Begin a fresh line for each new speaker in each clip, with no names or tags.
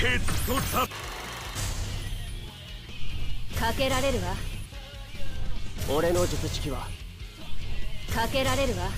かけられるわ。
俺の術式は
かけられるわ。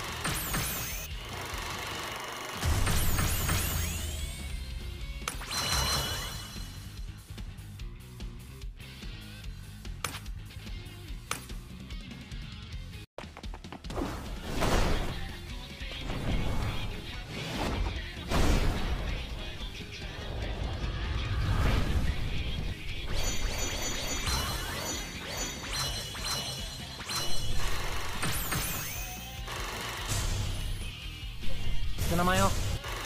名前よ。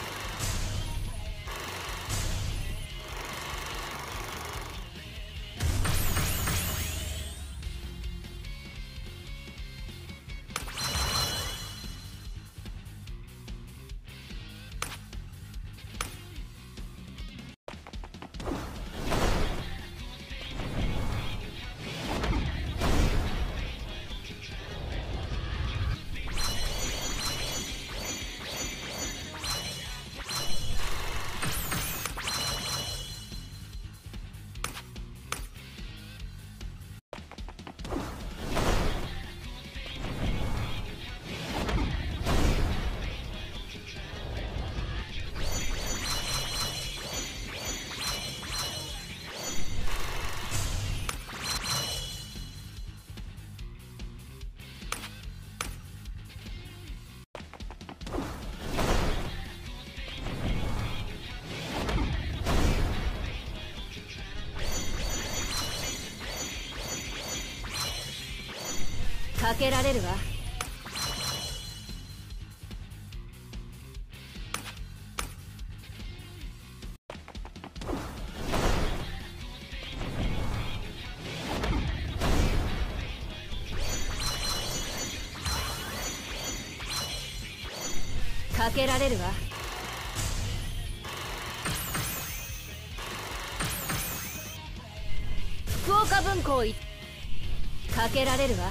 かけられるわ。かけられるわ。福岡文庫いかけられるわ。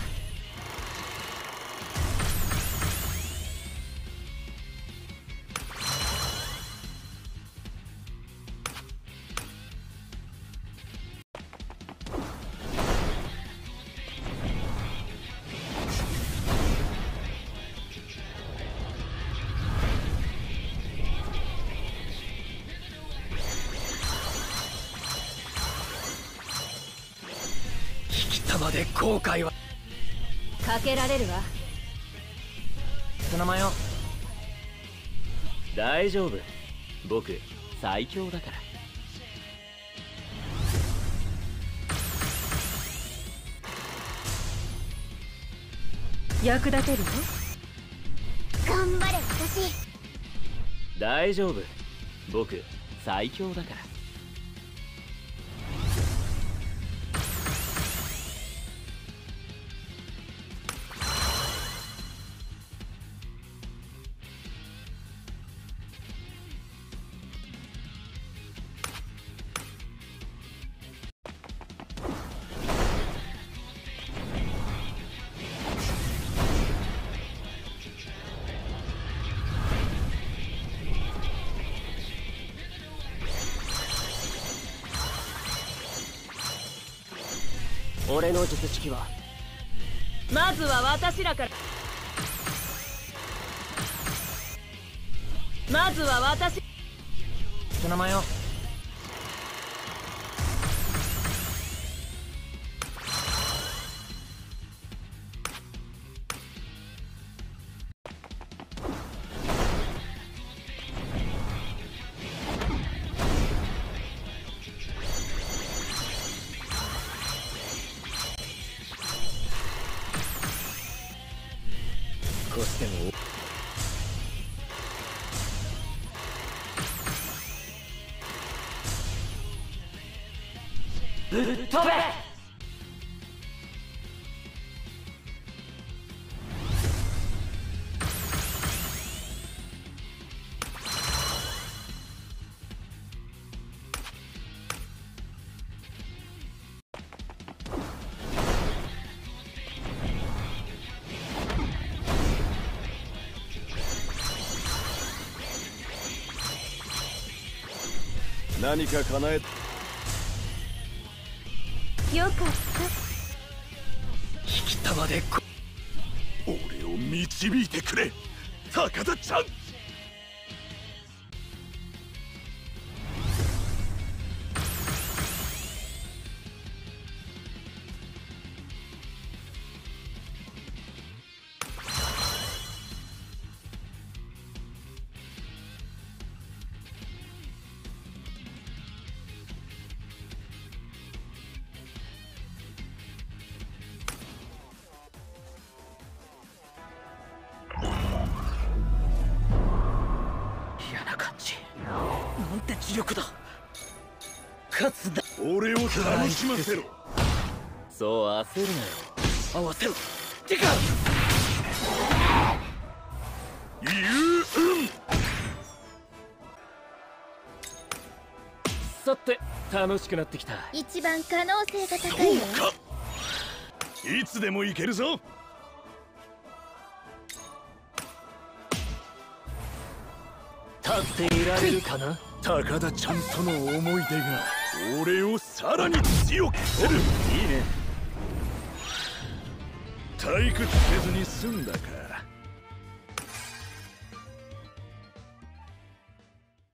まで後悔は
かけられるわ。
お名前よ。
大丈夫、僕最強だから。
役立てるよ。
頑張れ私。
大丈夫、僕最強だから。
俺の術式は
まずは私らから。まずは私。
お名前よ。
少しでも
ぶっ飛べ。
何か叶え
よかった。
引き玉で俺を導いてくれ高田ちゃん。
嫌な感じ。なんて磁力だ。勝つだ。
俺を楽しませろ。
そう焦るなよ。合わせろ。てかさて楽しくなってきた。
一番可能性が高いよ。
そうか。いつでも行けるぞ。
立っていられるかな。
高田ちゃんとの思い出が俺をさらに強くする。いいね。退屈せずに済んだか。